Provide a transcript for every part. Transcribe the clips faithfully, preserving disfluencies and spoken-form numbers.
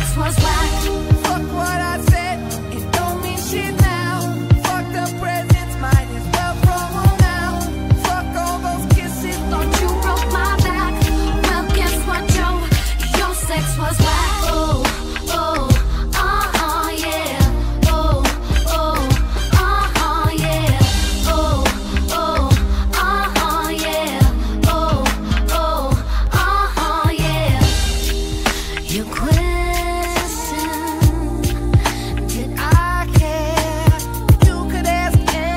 sex was whack. Fuck what I said, it don't mean shit now. Fuck the presents, might as well throw them out. Fuck all those kisses, Thought you broke my back. Well, guess what, Joe? Your sex was whack. Oh, oh, uh-huh, yeah. Oh, oh, uh-huh, yeah. Oh, oh, uh-huh, yeah. Oh, oh, uh-huh, yeah. You question, did I care. You could ask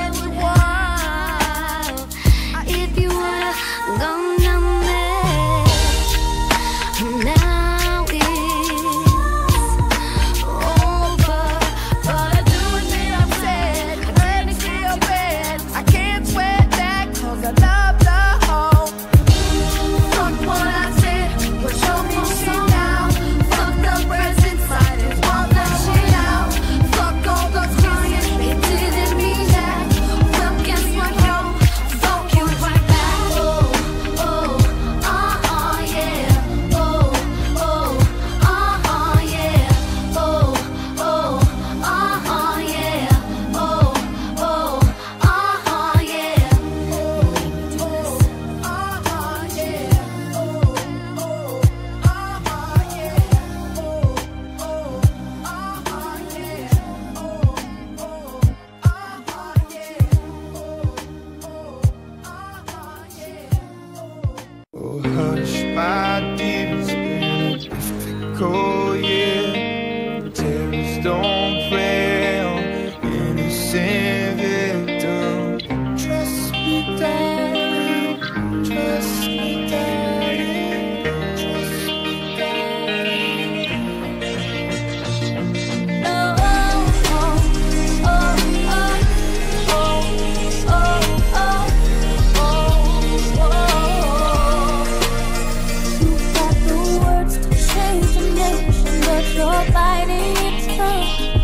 anyone. if you would've gone down there? Now it's over. But I do admit I'm sad, I'm ready to feel bad. I can't sweat that, cause I love the hoe. Fuck what I said, but show me shit now. Fuck the presents, might as well throw shit out. Fuck all those crying, it didn't mean that. Well, guess what, yo? Fuck you right back. Oh, oh, uh-huh, yeah. Oh, oh, uh-huh, yeah. Oh, oh, uh-huh, yeah. Oh, oh, uh-huh, yeah. Oh, hush, my dear, it's been a difficult year. Terrorists don't prey on innocent victims. Trust me, darling, trust me, darling, trust me, darling. Oh, oh, oh, oh, oh, oh, oh, oh, oh. You got the words to change the nation, but you're biting your tongue.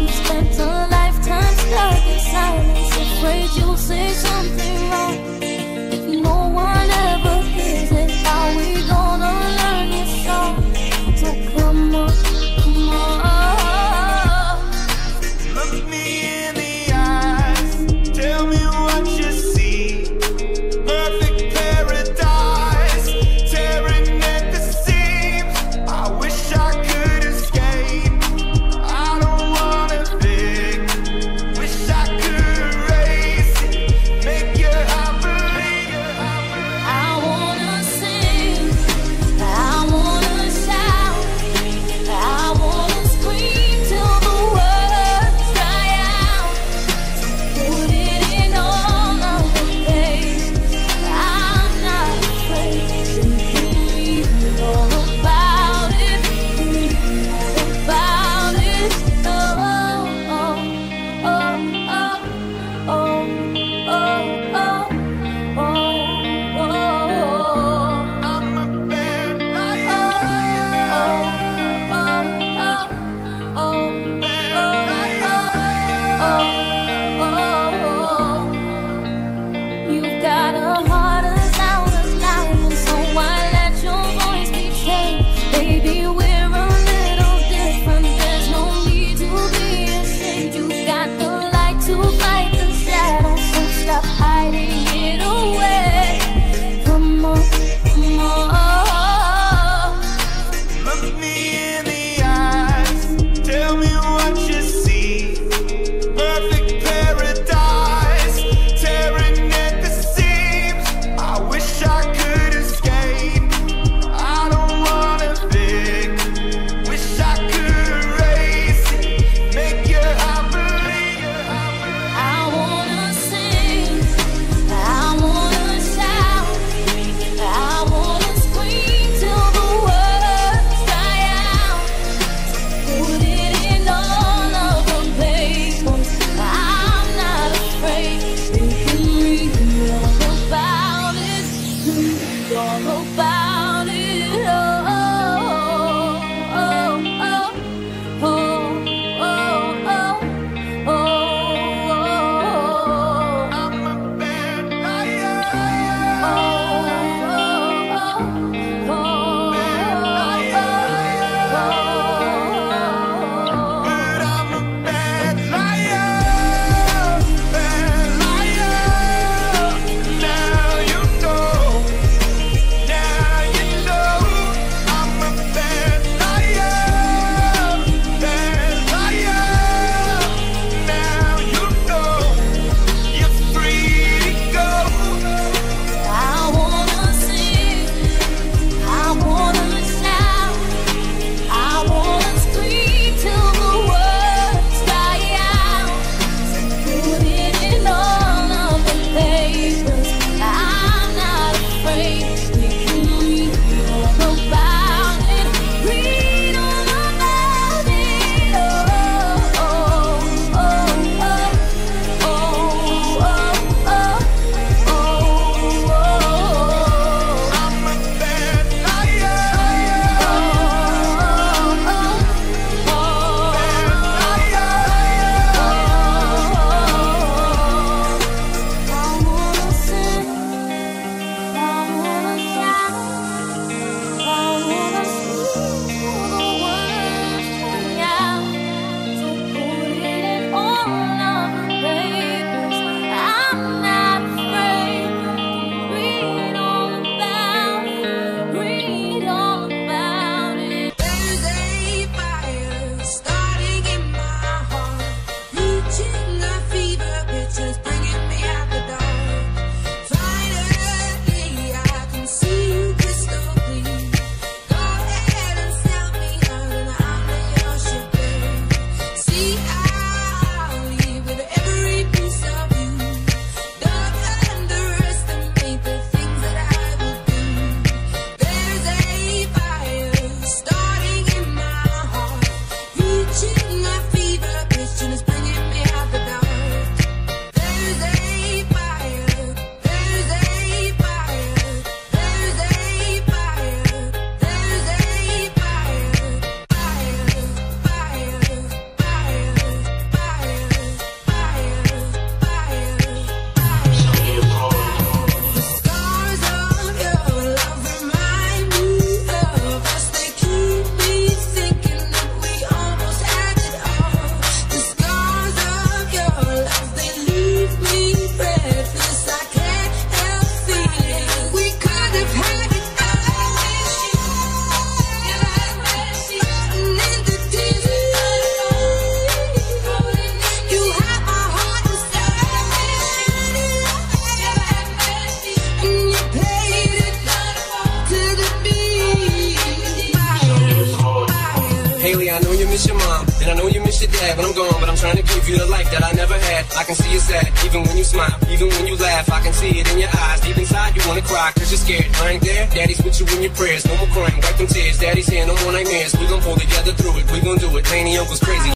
miss your mom, and I know you miss your dad when I'm gone, but I'm trying to give you the life that I never had. I can see you sad, even when you smile, even when you laugh. I can see it in your eyes, deep inside you wanna cry, cause you're scared. I ain't there, daddy's with you in your prayers. No more crying, wipe them tears, daddy's here, no more nightmares. We gon' pull together through it, we gon' do it. Laney Uncle's crazy.